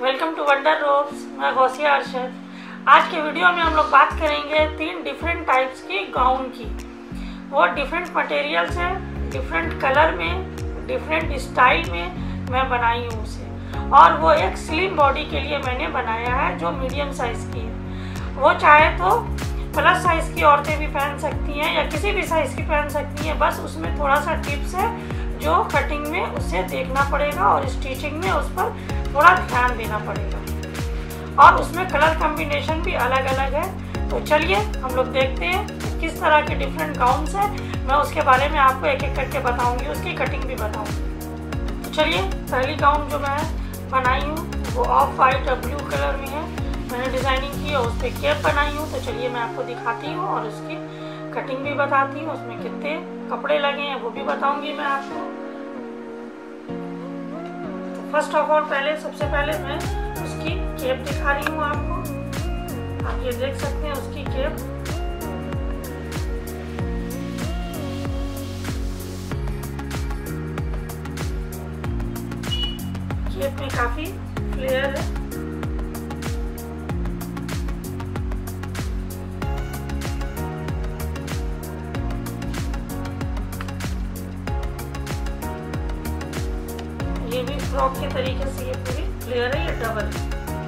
Welcome to wonder ropes. मैं गौसिया अरशद। आज के वीडियो में हम लोग बात करेंगे 3 डिफरेंट टाइप्स की गाउन की। वो डिफरेंट मटेरियल से, डिफरेंट कलर में, डिफरेंट स्टाइल में मैं बनाई हूँ उसे, और वो एक स्लिम बॉडी के लिए मैंने बनाया है जो मीडियम साइज़ की है। वो चाहे तो प्लस साइज़ की औरतें भी पहन सकती हैं या किसी भी साइज़ की पहन सकती हैं। बस उसमें थोड़ा सा टिप्स है जो कटिंग में उसे देखना पड़ेगा और स्टिचिंग में उस पर थोड़ा ध्यान देना पड़ेगा, और उसमें कलर कॉम्बिनेशन भी अलग अलग है। तो चलिए हम लोग देखते हैं किस तरह के डिफरेंट गाउन्स हैं। मैं उसके बारे में आपको एक एक करके बताऊंगी, उसकी कटिंग भी बताऊंगी। तो चलिए, पहली गाउन जो मैं बनाई हूँ वो ऑफ वाइट और ब्लू कलर में है। मैंने डिज़ाइनिंग की और उस पर कैप बनाई हूँ। तो चलिए मैं आपको दिखाती हूँ और उसकी कटिंग भी बताती हूँ, उसमें कितने कपड़े लगे हैं वो भी बताऊंगी मैं आपको। तो फर्स्ट ऑफ ऑल सबसे पहले मैं उसकी केप दिखा रही हूँ आपको। आप ये देख सकते हैं उसकी केप। केप में काफी फ्लेयर है। ये भी फ्रॉक के तरीके से ये पूरी फ्लेयर है, ये डबल है।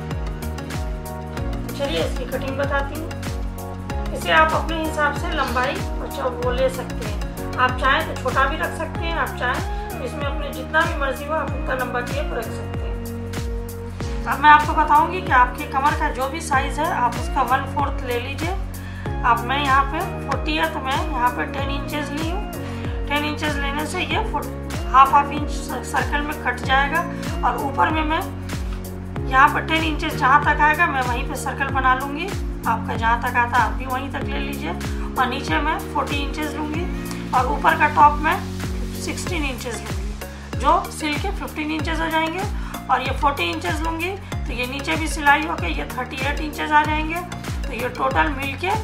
चलिए इसकी कटिंग बताती हूँ। इसे आप अपने हिसाब से लंबाई और वो ले सकते हैं। आप चाहें तो छोटा भी रख सकते हैं, आप चाहें तो इसमें अपने जितना भी मर्जी हो आप उतना लंबा केप रख सकते हैं। अब मैं आपको बताऊंगी कि आपकी कमर का जो भी साइज़ है आप उसका 1/4 ले लीजिए। अब मैं यहाँ पे 40 है तो मैं यहाँ पे 10 इंचेस ली हूँ। 10 इंचेस लेने से ये हाफ इंच सर्कल में कट जाएगा, और ऊपर में मैं यहाँ पर 10 इंचेस जहाँ तक आएगा मैं वहीं पे सर्कल बना लूँगी। आपका जहाँ तक आता है आप भी वहीं तक ले लीजिए। और नीचे मैं 40 इंचेस लूँगी और ऊपर का टॉप में 16 इंचेस लूँगी, जो सिल के 15 इंचेस हो जाएंगे। और ये 40 इंचेस लूँगी तो ये नीचे भी सिलाई होकर ये 38 इंचेस आ जाएंगे। तो ये टोटल मिल के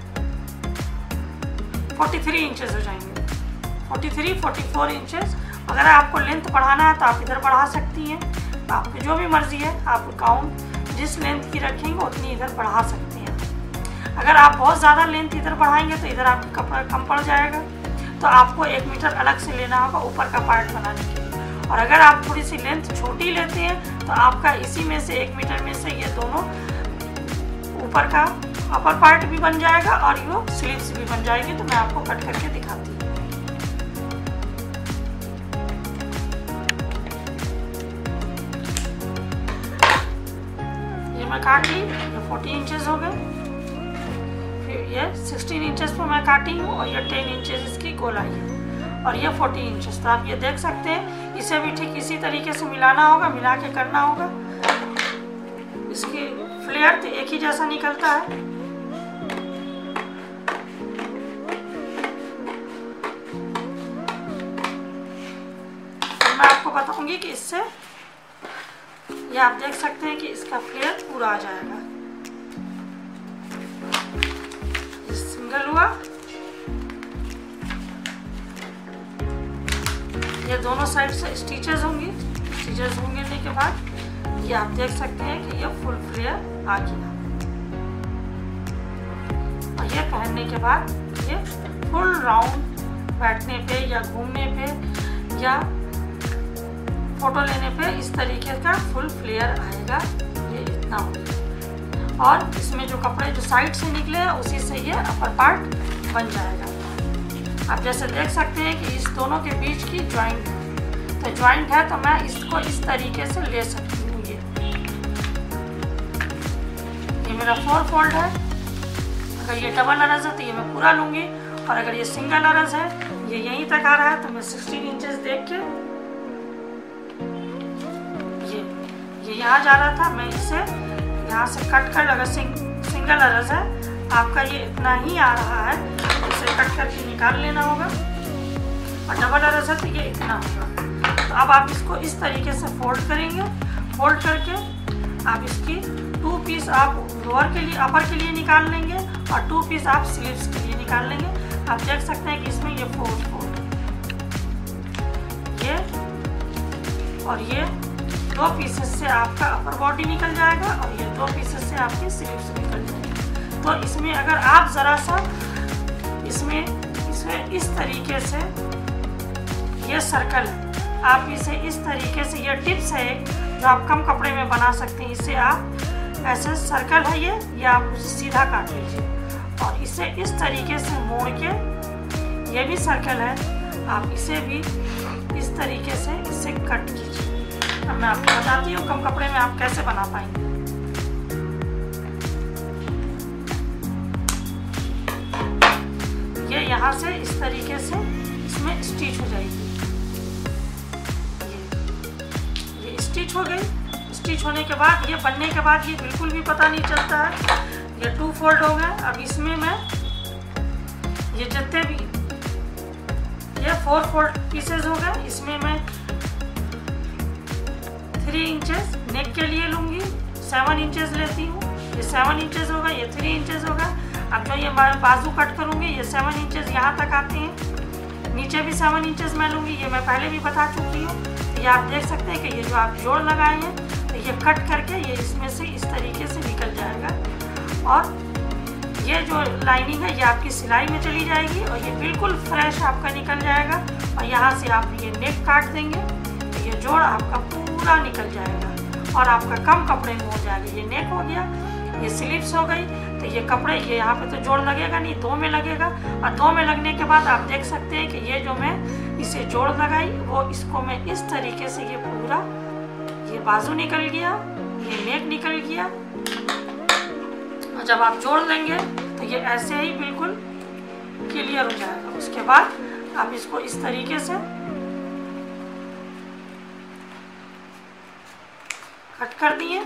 43 इंचेस हो जाएंगे, 43-44 इंचेस। अगर आपको लेंथ बढ़ाना है तो आप इधर बढ़ा सकती हैं। आपकी जो भी मर्जी है, आप गाउन जिस लेंथ की रखेंगे उतनी इधर बढ़ा सकती हैं। अगर आप बहुत ज़्यादा लेंथ इधर बढ़ाएंगे तो इधर आपका कपड़ा कम पड़ जाएगा, तो आपको 1 मीटर अलग से लेना होगा ऊपर का पार्ट बनाने के लिए। और अगर आप थोड़ी सी लेंथ छोटी लेते हैं तो आपका इसी में से 1 मीटर में से ये दोनों ऊपर का अपर पार्ट भी बन जाएगा और ये स्लीव्स भी बन जाएगी। तो मैं आपको कट करके दिखाती हूँ। मैं काट ली, ये 40 इंचेस हो गए। फिर ये 16 इंचेस पर मैं काटी हूँ और ये 10 इंचेस इसकी गोलाई है, और ये 40 इंचेस। तो आप ये देख सकते हैं, इसे भी ठीक इसी तरीके से मिलाना होगा, मिला के करना होगा। इसकी फ्लेयर तो एक ही जैसा निकलता है। तो मैं आपको बताऊंगी कि इससे ये आप देख सकते हैं कि इसका फ्लेयर पूरा आ जाएगा। ये सिंगल हुआ, ये दोनों साइड से स्टिचेस होंगी। स्टिचेस होंगे के बाद ये आप देख सकते हैं कि ये फुल फ्लेयर आ गया। और ये पहनने के बाद ये फुल राउंड बैठने पे या घूमने पे या फोटो लेने पे इस तरीके का फुल फ्लेयर आएगा। ये इतना होगा, और इसमें जो कपड़े जो साइड से निकले हैं उसी से ये अपर पार्ट बन जाएगा। आप जैसे देख सकते हैं कि इस दोनों के बीच की जॉइंट है, तो जॉइंट है तो मैं इसको इस तरीके से ले सकती हूँ। ये मेरा 4 फोल्ड है। अगर ये डबल अरज है तो ये मैं पूरा लूँगी, और अगर ये सिंगल अरज है, ये यहीं तक आ रहा है, तो मैं 16 इंचेस देख के ये यहाँ जा रहा था, मैं इसे यहाँ से कट कर, अगर सिंगल अरज है आपका ये इतना ही आ रहा है, इसे कट करके निकाल लेना होगा। और डबल अरज है तो ये इतना होगा। तो अब आप इसको इस तरीके से फोल्ड करेंगे। फोल्ड करके आप इसकी 2 पीस आप लोअर के लिए, अपर के लिए निकाल लेंगे, और 2 पीस आप स्लीव्स के लिए निकाल लेंगे। आप देख सकते हैं कि इसमें ये 4 फोल्ड, ये और ये 2 पीसेस से आपका अपर बॉडी निकल जाएगा और ये 2 पीसेस से आपकी स्लीव्स निकल जाएगी। तो इसमें अगर आप ज़रा सा इसमें इस तरीके से, ये सर्कल है, आप इसे इस तरीके से, ये टिप्स है एक जो आप कम कपड़े में बना सकते हैं। इसे आप ऐसे सर्कल है ये आप उसे सीधा काट लीजिए और इसे इस तरीके से मोड़ के, ये भी सर्कल है, आप इसे भी इस तरीके से इसे कट कीजिए। अब मैं आपको बताती हूँ कम कपड़े में आप कैसे बना पाएंगे। ये यहाँ से इस तरीके से इसमें स्टिच हो जाएगी। ये स्टिच हो गई। स्टिच होने के बाद, ये बनने के बाद ये बिल्कुल भी पता नहीं चलता है। ये 2 फोल्ड हो गए। अब इसमें मैं ये जितने भी, ये 4 फोल्ड पीसेस हो गए। इसमें मैं 3 इंचेस नेक के लिए लूँगी, 7 इंचेस लेती हूँ। ये 7 इंचेस होगा, ये 3 इंचेस होगा। अब जो ये बाजू कट करूँगी ये 7 इंचेस यहाँ तक आते हैं। नीचे भी 7 इंचेस मैं लूँगी, ये मैं पहले भी बता चुकी हूँ। ये आप देख सकते हैं कि ये जो आप जोड़ लगाए हैं तो ये कट करके ये इसमें से इस तरीके से निकल जाएगा और ये जो लाइनिंग है ये आपकी सिलाई में चली जाएगी और ये बिल्कुल फ्रेश आपका निकल जाएगा। और यहाँ से आप ये नेक काट देंगे तो ये जोड़ आपका पूरा निकल जाएगा और आपका कम कपड़े में हो जाएगा। ये नेक हो गया, ये स्लीव्स हो गई। तो ये कपड़े, ये यहाँ पे तो जोड़ लगेगा नहीं, 2 में लगेगा। और 2 में लगने के बाद आप देख सकते हैं कि ये जो मैं इसे जोड़ लगाई वो इसको मैं इस तरीके से, ये पूरा ये बाजू निकल गया, ये नेक निकल गया। और जब आप जोड़ लेंगे तो ये ऐसे ही बिल्कुल क्लियर हो जाएगा। उसके बाद आप इसको इस तरीके से कट कर दिए।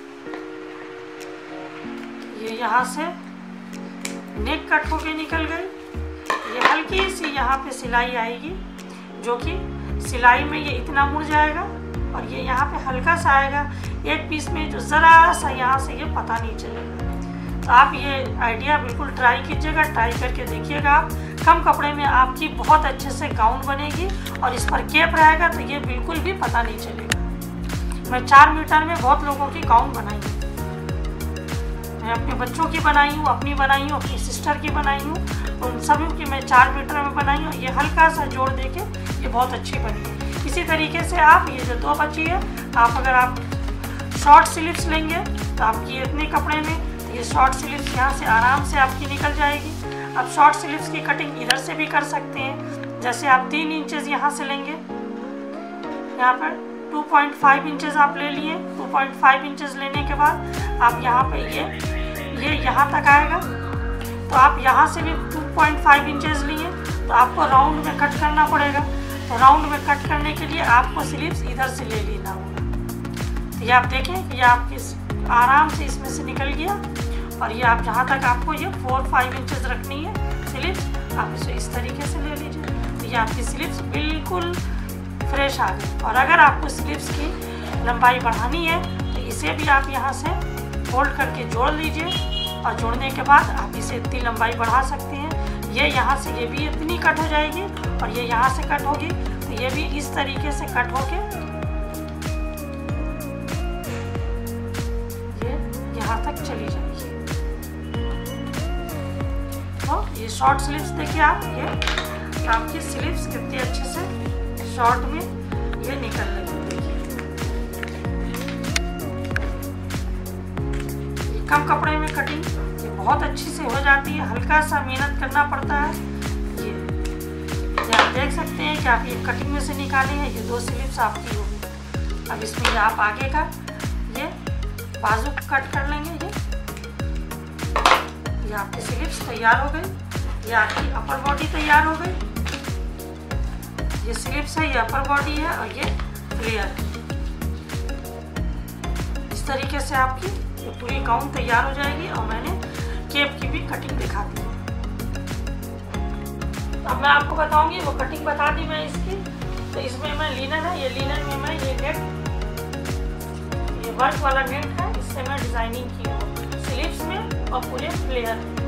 ये यहाँ से नेक कट होके निकल गई। ये हल्की सी यहाँ पे सिलाई आएगी जो कि सिलाई में ये इतना मुड़ जाएगा और ये यहाँ पे हल्का सा आएगा एक पीस में, जो ज़रा सा यहाँ से ये पता नहीं चलेगा। तो आप ये आइडिया बिल्कुल ट्राई कीजिएगा, ट्राई करके देखिएगा। आप कम कपड़े में आपकी बहुत अच्छे से गाउन बनेगी और इस पर केप रहेगा तो ये बिल्कुल भी पता नहीं चलेगा। मैं 4 मीटर में बहुत लोगों की गाउन बनाई हूँ। मैं अपने बच्चों की बनाई हूँ, अपनी बनाई हूँ, अपनी सिस्टर की बनाई हूँ, उन सभी की मैं 4 मीटर में बनाई हूँ। ये हल्का सा जोड़ देके ये बहुत अच्छी बनी है। इसी तरीके से आप ये जो 2 बची है, आप अगर आप शॉर्ट स्लीव्स लेंगे तो आपकी इतने कपड़े में ये शॉर्ट स्लीव्स यहाँ से आराम से आपकी निकल जाएगी। आप शॉर्ट स्लीव्स की कटिंग इधर से भी कर सकते हैं। जैसे आप 3 इंचेस यहाँ से लेंगे, यहाँ पर 2.5 इंचेस आप ले लिए। 2.5 इंचेस लेने के बाद आप यहाँ पे ये यहाँ तक आएगा तो आप यहाँ से भी 2.5 इंचेस लिए तो आपको राउंड में कट करना पड़ेगा। तो राउंड में कट करने के लिए आपको स्लीव्स इधर से ले लेना होगा। तो ये आप देखें कि ये आपकी आराम से इसमें से निकल गया और ये आप जहाँ तक आपको ये 4-5 इंचेस रखनी है स्लीव्स, आप इसे इस तरीके से ले लीजिए। तो ये आपकी स्लीव्स बिल्कुल फ्रेश आ गई। और अगर आपको स्लीव्स की लंबाई बढ़ानी है तो इसे भी आप यहाँ से फोल्ड करके जोड़ लीजिए और जोड़ने के बाद आप इसे इतनी लंबाई बढ़ा सकते हैं। ये यहाँ से ये भी इतनी कट हो जाएगी और ये यहाँ से कट होगी तो ये भी इस तरीके से कट होके ये यहाँ तक चली जाएगी। तो ये शॉर्ट स्लीव्स देखिए आप, ये आपकी स्लीव्स कितनी अच्छे से शॉर्ट में ये निकल रही है। ये कम कपड़े में कटिंग ये बहुत अच्छी से हो जाती है, हल्का सा मेहनत करना पड़ता है। ये आप देख सकते हैं कि आप ये कटिंग में से निकाले हैं, ये 2 स्लीव्स आपकी होगी। अब इसमें ये आप आगे का ये बाजू कट कर लेंगे। ये आपकी स्लीव्स तैयार हो गई। ये आपकी अपर बॉडी तैयार हो गई। ये स्लीव्स है, ये अपर बॉडी है और ये फ्लेयर। इस तरीके से आपकी ये पूरी गाउन तैयार हो जाएगी और मैंने केप की भी कटिंग दिखा दी। अब मैं आपको बताऊंगी, वो कटिंग बता दी मैं इसकी। तो इसमें मैं लिनन है, ये लिनन में मैं ये नेट, ये वर्क वाला नेट है, इससे मैं डिजाइनिंग की हूँ स्लीव्स में और पूरे फ्लेयर में।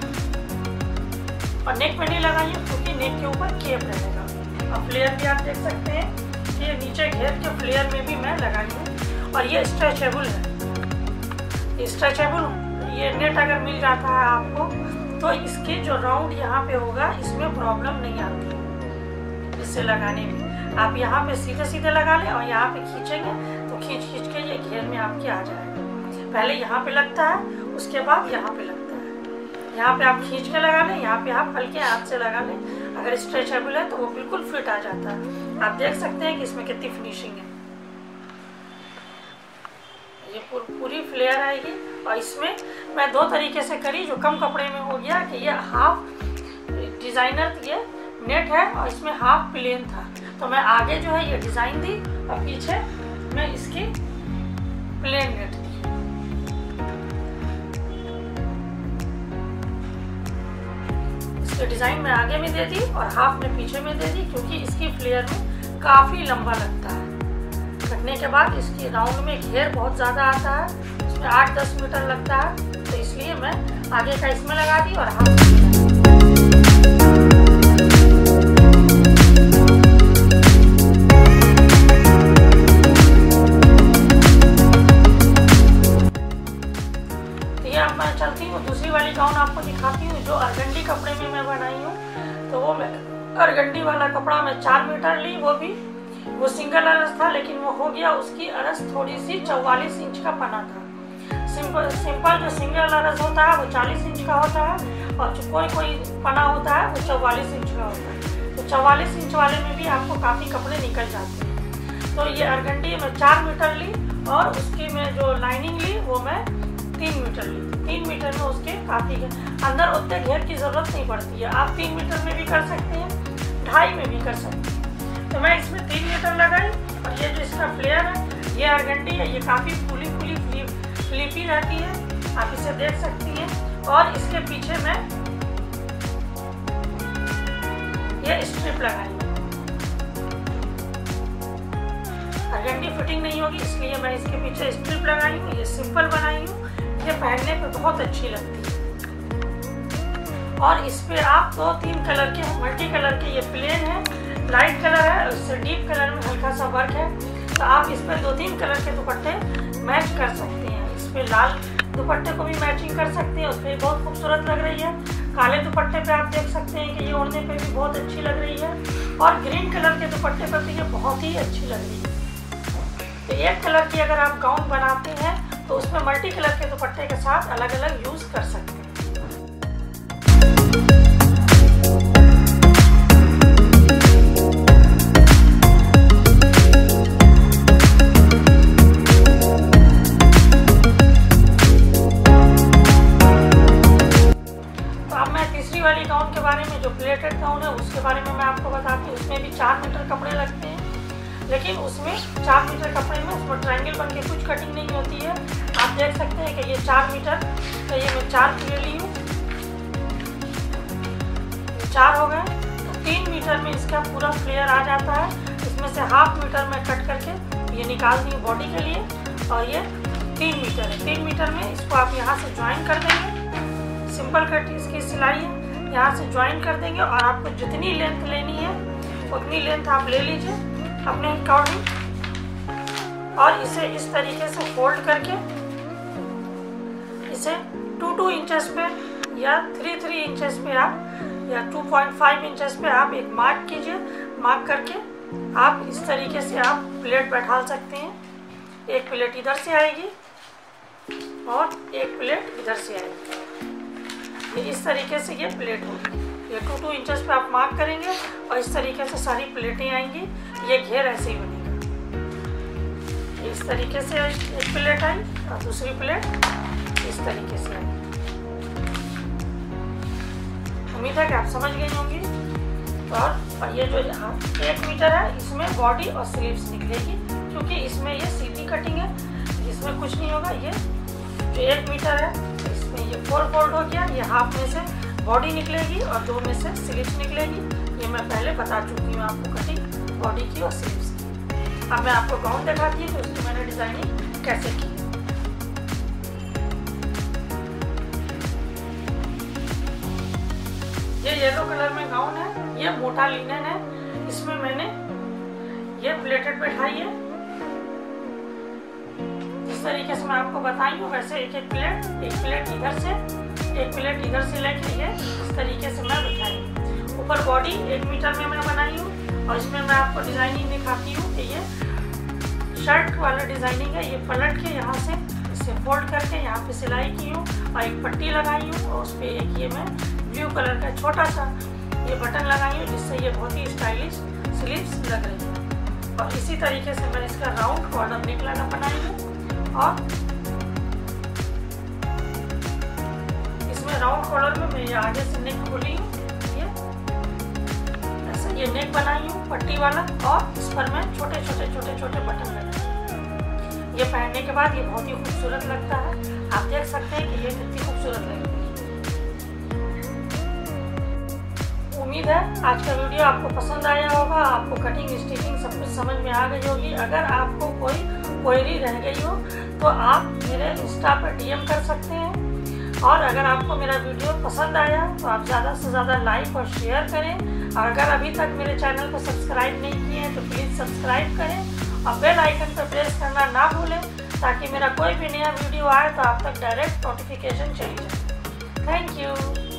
और नेक पे नहीं लगाइए क्योंकि नेक के ऊपर केप रहेगा। और फ्लेयर भी आप देख सकते हैं कि नीचे घेर के फ्लेयर में भी मैं लगाई हूँ। और ये स्ट्रेचेबल है, स्ट्रेचेबल। ये नेट अगर मिल जाता है आपको तो इसके जो राउंड यहाँ पे होगा इसमें प्रॉब्लम नहीं आती है इससे लगाने में। आप यहाँ पे सीधे सीधे लगा लें और यहाँ पे खींचेंगे तो खींच खींच के ये घेर में आपके आ जाएगा। पहले यहाँ पे लगता है, उसके बाद यहाँ पे लगता है। यहाँ पे आप खींच के लगा लें, यहाँ पे आप हल्के हाथ से लगा लें। अगर स्ट्रेचेबल है तो वो बिल्कुल फिट आ जाता है। आप देख सकते हैं कि इसमें कितनी फिनिशिंग है। ये पूरी फ्लेयर आएगी। और इसमें मैं दो तरीके से करी, जो कम कपड़े में हो गया कि ये हाफ डिज़ाइनर ये नेट है और इसमें हाफ प्लेन था, तो मैं आगे जो है ये डिज़ाइन दी और पीछे मैं इसकी प्लेन नेट दी। इसके डिज़ाइन में आगे में दे दी और हाफ में पीछे में दे दी, क्योंकि इसकी फ्लेयर में काफ़ी लंबा लगता है। कटने के बाद इसकी राउंड में घेर बहुत ज़्यादा आता है, उसमें 8-10 मीटर लगता है, तो इसलिए मैं आगे का इसमें लगा दी और हाथ तो ये अब मैं चलती हूँ दूसरी वाली गाउन आपको दिखाती हूँ, जो अरगंडी कपड़े में मैं बनाई हूँ। तो वो मैं अरगंडी वाला कपड़ा मैं 4 मीटर ली, वो सिंगल अरस था, लेकिन वो हो गया उसकी अरस थोड़ी सी 44 इंच का पना था। सिंपल जो सिंगल अरस होता है वो 40 इंच का होता है और जो कोई पना होता है वो 44 इंच का होता है। तो 44 इंच वाले में भी आपको काफ़ी कपड़े निकल जाते हैं। तो ये अरगंडी मैं 4 मीटर ली और उसकी मैं जो लाइनिंग ली वो मैं 3 मीटर ली। 3 मीटर में उसके काफ़ी अंदर उतने घेर की ज़रूरत नहीं पड़ती है। आप 3 मीटर में भी कर सकते हैं, 2.5 में भी कर सकते हैं। तो मैं इसमें 3 मीटर लगाई और ये जो इसका फ्लेयर है ये अरगंडी है, ये काफ़ी फुली फ्लिपी रहती है, आप इसे देख सकती हैं। और इसके पीछे मैं ये स्ट्रिप लगाई। अरगंडी फिटिंग नहीं होगी इसलिए मैं इसके पीछे स्ट्रिप लगाई हूँ। ये सिंपल बनाई हूँ, ये पहनने पे बहुत अच्छी लगती है। और इस पे आप 2-3 कलर के मल्टी कलर के, ये प्लेन है, लाइट कलर है, उससे डीप कलर में हल्का सा वर्क है, तो आप इस पे 2-3 कलर के दुपट्टे मैच कर सकते हैं। इस पे लाल दुपट्टे को भी मैचिंग कर सकते हैं, उस पर बहुत खूबसूरत लग रही है। काले दुपट्टे पे आप देख सकते हैं कि ये ओढ़ने पे भी बहुत अच्छी लग रही है। और ग्रीन कलर के दुपट्टे पर तो ये बहुत ही अच्छी लग रही है। तो एक कलर की अगर आप गाउन बनाते हैं तो उसमें मल्टी कलर के दुपट्टे के साथ अलग अलग यूज़ कर सकते हैं। वाली गाउन के बारे में, जो प्लेटेड गाउन है उसके बारे में मैं आपको बताती हूँ। उसमें भी 4 मीटर कपड़े लगते हैं, लेकिन उसमें 4 मीटर कपड़े में उसमें ट्रायंगल बन के कुछ कटिंग नहीं होती है। आप देख सकते हैं कि ये 4 मीटर तो ये मैं 4 ले ली हूँ, 4 हो गए। तो 3 मीटर में इसका पूरा फ्लेयर आ जाता है। इसमें से हाफ मीटर में कट करके ये निकाल दी बॉडी के लिए, और ये 3 मीटर है। 3 मीटर में इसको आप यहाँ से ज्वाइन कर देंगे। सिंपल कट इसकी सिलाई है, यहाँ से ज्वाइन कर देंगे और आपको जितनी लेंथ लेनी है उतनी लेंथ आप ले लीजिए अपने अकॉर्डिंग। और इसे इस तरीके से फोल्ड करके इसे 2-2 इंचेस पे या 3-3 इंचेस पे आप या 2.5 इंचेस पे आप एक मार्क कीजिए। मार्क करके आप इस तरीके से आप प्लेट बैठा सकते हैं। एक प्लेट इधर से आएगी और एक प्लेट इधर से आएगी। ये इस तरीके से ये प्लेट होगी। ये 2-2 इंचेस पे आप मार्क करेंगे और इस तरीके से सारी प्लेटें आएंगी। ये घेर ऐसे ही बनेगा। इस तरीके से एक प्लेट आई और दूसरी प्लेट इस तरीके से आई। उम्मीद है कि आप समझ गई होंगी। और ये जो यहाँ 1 मीटर है इसमें बॉडी और स्लीव्स निकलेगी, क्योंकि इसमें ये सीधी कटिंग है, इसमें कुछ नहीं होगा। ये जो 1 मीटर है इसमें ये 4 फोल्ड हो गया। ये हाफ में से बॉडी निकलेगी और 2 में से स्लीव्स निकलेगी। ये मैं पहले बता चुकी हूँ आपको कटिंग बॉडी की और स्लीव्स की। अब मैं आपको गाउन दिखाती हूँ कि उसकी मैंने डिजाइनिंग कैसे की। ये येलो कलर में गाउन है, ये मोटा लिनन है। इसमें मैंने ये प्लेटेड बैठाई है जिस तरीके से मैं आपको बताई हूँ वैसे एक प्लेट इधर से, एक प्लेट इधर से लेके ये इस तरीके से मैं बिठाई हूँ। ऊपर बॉडी 1 मीटर में मैं बनाई हूँ और इसमें मैं आपको डिज़ाइनिंग दिखाती हूँ कि ये शर्ट वाला डिज़ाइनिंग है। ये पलट के यहाँ से इसे फोल्ड करके यहाँ पे सिलाई की हूँ और एक पट्टी लगाई हूँ और उस पर एक ये मैं ब्लू कलर का छोटा सा ये बटन लगाई हूँ जिससे ये बहुत ही स्टाइलिश स्लीव्स लग रही है। और इसी तरीके से मैं इसका राउंड कॉर्नर नेक लगा बनाई हूँ और इसमें राउंड कॉलर में मैं ये आगे से नेक खोली हूँ, ये ऐसे ये नेक बनाई हूँ पट्टी वाला और इस पर मैं छोटे छोटे बटन लगाए। ये पहनने के बाद ये बहुत ही खूबसूरत लगता है। आप देख सकते हैं कि ये कितनी खूबसूरत लगती है। उम्मीद है आज का वीडियो आपको पसंद आया होगा, आपको कटिंग स्टिचिंग सब कुछ समझ में आ गई होगी। अगर आपको कोई क्वेरी रह गई हो तो आप मेरे इंस्टा पर DM कर सकते हैं। और अगर आपको मेरा वीडियो पसंद आया तो आप ज़्यादा से ज़्यादा लाइक और शेयर करें। और अगर अभी तक मेरे चैनल को सब्सक्राइब नहीं किए हैं तो प्लीज़ सब्सक्राइब करें और बेल आइकन पर प्रेस करना ना भूलें ताकि मेरा कोई भी नया वीडियो आए तो आप तक डायरेक्ट नोटिफिकेशन चली जाए। Thank you.